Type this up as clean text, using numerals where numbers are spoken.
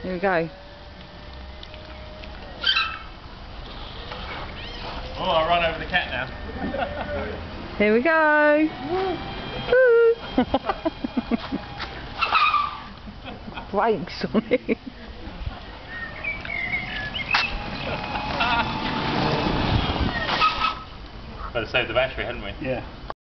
Here we go. Oh, I'll run over the cat now. Here we go. Brakes on it. Better save the battery, hadn't we? Yeah.